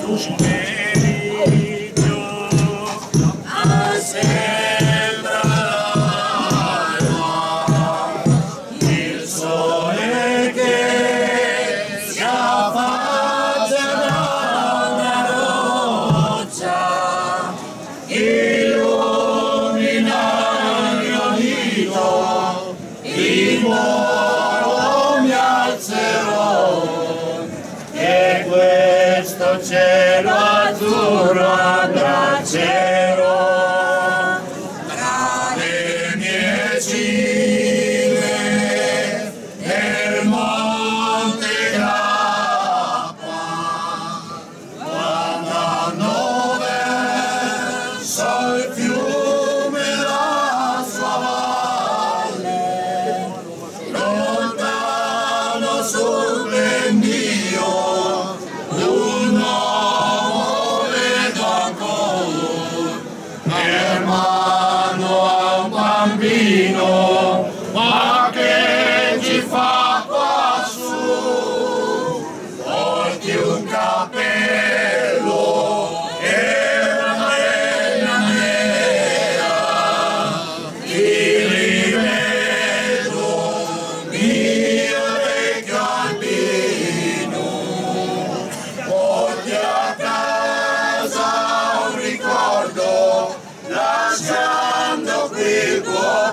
pomeriggio sembra il sole che si affaccia da una roccia, illumina il mio dito, in volo mi alzerò, e questo cielo azzurro abbraccerò. Tra le mie cime nel monte Grappa, guardando verso il fiume la sua valle, lontano sul pendio un uomo vedo ancora, hermano a un bambino, ma che ci fa quassù? Porti un cappello e una penna nera, ti rivedo, mio vecchio albino. Porti a casa un ricordo, lasciando qui il tuo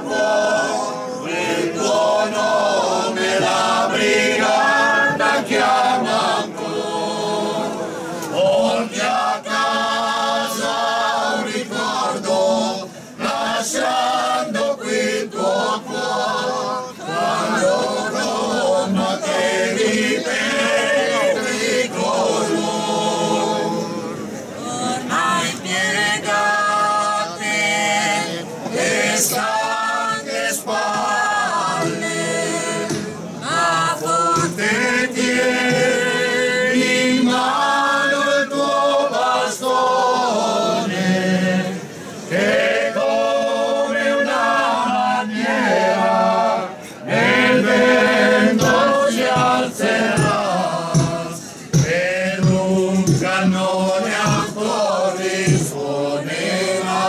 nome, la brigata chiama ancora. Porti a casa un ricordo, lasciando qui il tuo cuore, quando Roma te ripeti con lui. Ormai piegate le stanche spalle, ma forte tieni in mano il tuo bastone, che come una bandiera nel vento si alzerà, ed un cannone ancora risuonerà.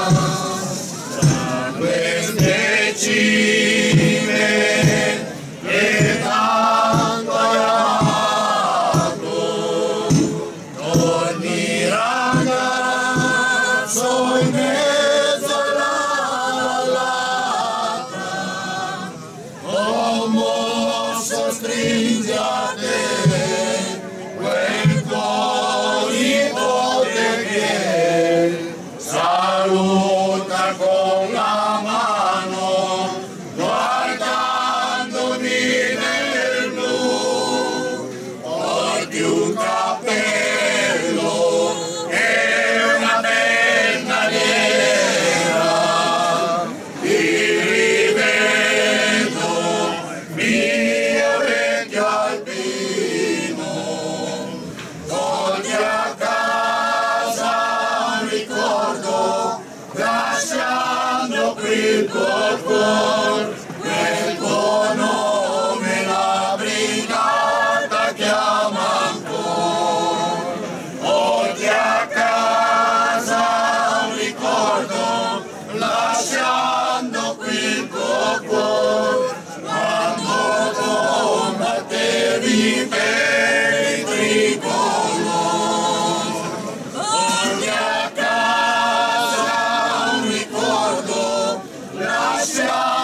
Tra queste cime che tanto hai amato, torni ragazzo in mezzo alla vallata, commosso stringi a te quel tuo nipote che saluta con la mano, guardandoti nel blu. Porti un cappello e una penna nera, ti rivedo, mio vecchio albino. Porti a casa un ricordo, lasciando qui il tuo cuore, quel tuo nome la brigata chiama ancora. Porti a casa un ricordo, lasciando qui il tuo cuore, quando combattevi per il tricolore. Porti a casa un ricordo, lasciando